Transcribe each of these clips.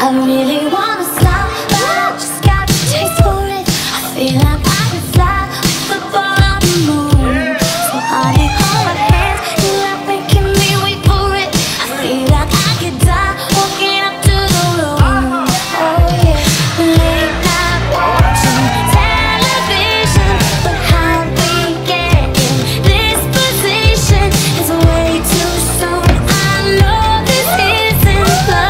I really wanna stop, but I just got the taste for it. I feel like I can fly off the ball on the moon. So honey, hold my hands, you're not making me wait for it. I feel like I could die walking up to the room. Oh yeah, late night watching television, but how we get in this position is way too soon. I know this isn't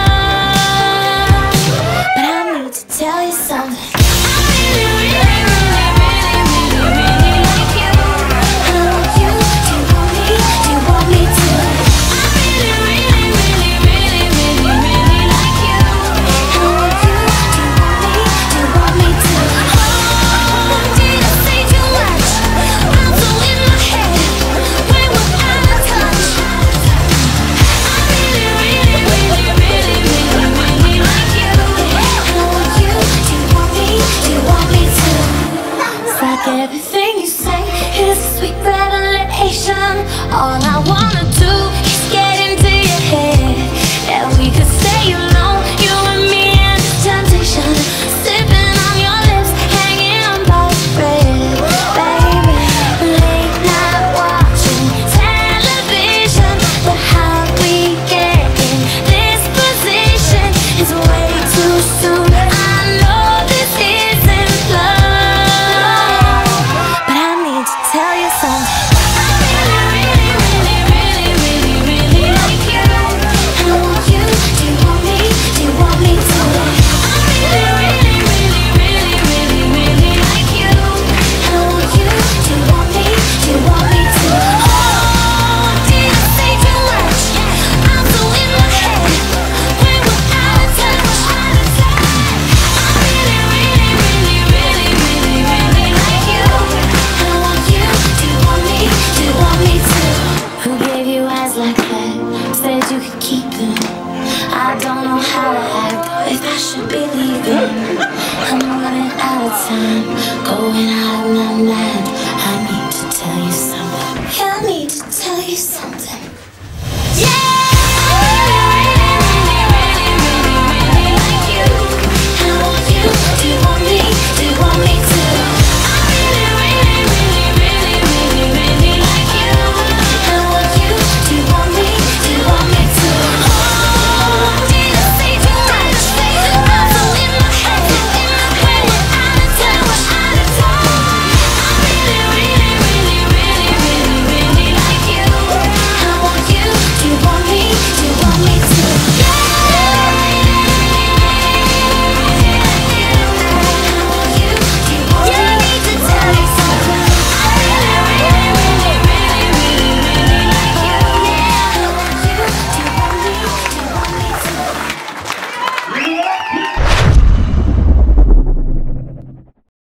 love, but I need to tell you something. I really, really, really, really, really, really like you. I want you. Do you want me? Do you want me to? I really, really, really, really, really, really like you. I want you. Do you want me? Do you want me to? Oh, did I say too much? I'm so in my head when we're out of touch. I really, really, really, really, really, really like you. I want you. Do you want me? Do you want me to? It's like everything you say is a sweet revelation. All I wanna do is get into your head. That we could stay alone, you and me and the temptation. Sipping on your lips, hanging on by a thread. Baby, late night watching television, but how we get in this position is way too soon. I know this isn't love, but I need to tell you something. I really, really, really, really, really like you. I want you. Do you want me? Do you want me to? I really, really, really, really, really, really like you. I want you. Do you want me? Do you want me to? Oh, did I say too much? I'm so in my head when we're out of touch. I really, really, really, really, really, really like you. I want you. Do you want me? Do you want me to? Who gave you eyes like that? Said you could keep them. I don't know how to act, if I should be leaving. I'm running out of time, going out of my mind. I need to tell you something. Yeah, I need to tell you something.